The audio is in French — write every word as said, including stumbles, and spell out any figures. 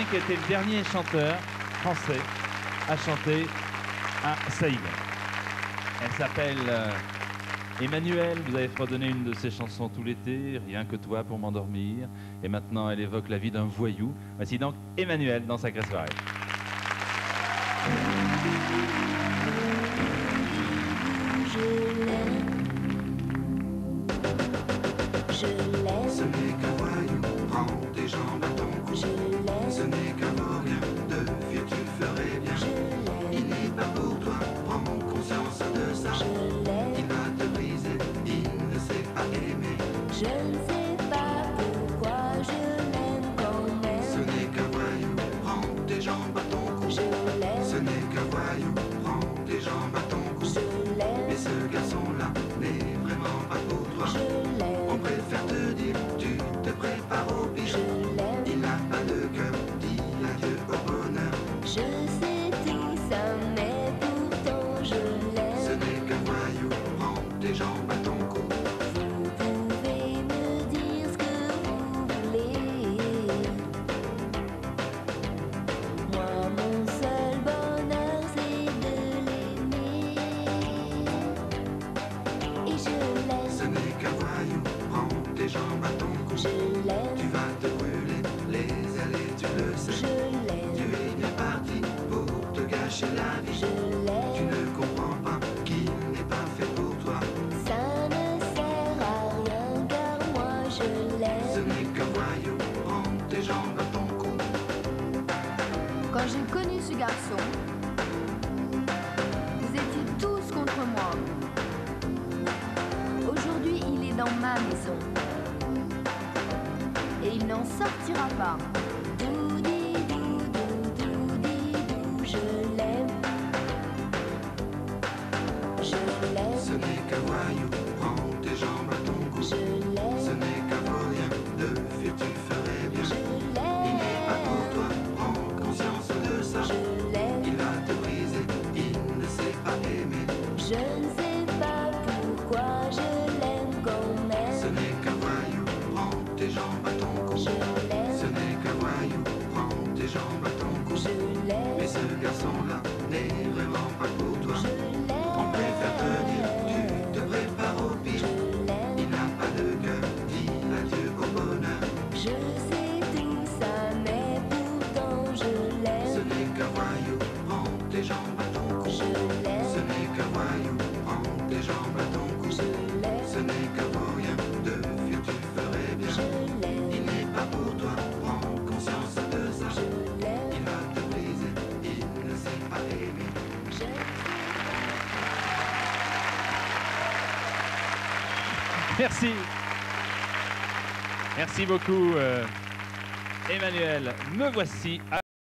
qui a été le dernier chanteur français à chanter à Saïgon. Elle s'appelle euh, Emmanuelle. Vous avez fredonné une de ses chansons tout l'été, Rien que toi pour m'endormir. Et maintenant, elle évoque la vie d'un voyou. Voici donc Emmanuelle dans Sacrée Soirée. Ce n'est qu'un voyou, prends tes jambes à ton cou. Ce n'est qu'un vaurien, de vieux tu ferais bien. Il n'est pas pour toi, prends conscience de ça. Il va te briser, il ne sait pas aimer. Je ne sais pas pourquoi je l'aime quand même. Ce n'est qu'un voyou, prends tes jambes à ton cou. Je l'aime, Ce n'est qu'un voyou, prends tes jambes à ton cou. je l'aime, Mais ce garçon-là n'est vraiment pas pour toi. je l'aime, On préfère te dire, tu te prépares au pire. je l'aime. Il n'a pas de cœur, dis adieu au bonheur. Je sais tout ça, mais pourtant je Ce l'aime. n'est qu'un voyou, prends tes jambes à ton cou. Vous pouvez me dire ce que vous voulez. Moi, mon seul bonheur, c'est de l'aimer. Et je Ce l'aime, n'est qu'un voyou, prends tes jambes à ton cou. je l'aime, Tu vas te brûler les ailes et tu le sais. je l'aime, Dieu est bien parti pour te gâcher la vie. je Tu l'aime. ne comprends pas qu'il n'est pas fait pour toi. Ça ne sert à rien car moi je Ce l'aime. n'est qu'un voyou, prends tes jambes à ton cou. Quand j'ai connu ce garçon, vous étiez tous contre moi. Aujourd'hui, il est dans ma maison. Et il n'en sortira pas. Doudi-dou, doudi-dou, je l'aime. Je Ce l'aime, n'est qu'un voyou, prends tes jambes à ton cou. je Ce l'aime, n'est qu'un vaurien, de vieux tu ferais bien. je Il n'est pas pour l'aime, toi, prends conscience de ça. je l'aime. Il va te briser, il ne sait pas aimer. Je ne sais pas pourquoi je l'aime quand Ce même. n'est qu'un voyou, prends tes jambes à ton cou. Je Ce l'aime, n'est qu'un voyou, prends tes jambes à ton cou. je Mais l'aime, ce garçon-là n'est vraiment pas pour toi. je On préfère te dire, tu l'aime. te prépares au pire. Je l'aime, Il n'a pas de cœur, dis adieu au bonheur. je sais tout ça, mais pourtant je Ce l'aime, n'est qu'un voyou, prends tes jambes à ton cou. je Ce l'aime, n'est qu'un voyou, prends tes jambes à ton cou. je Ce l'aime, n'est qu'un vaurien, de vieux tu ferais bien. je Il l'aime, n'est pas pour toi, prends conscience de ça. je l'aime, Il va te briser, il ne sait pas aimer. je Merci. Merci beaucoup, euh, Emmanuelle. Me voici. à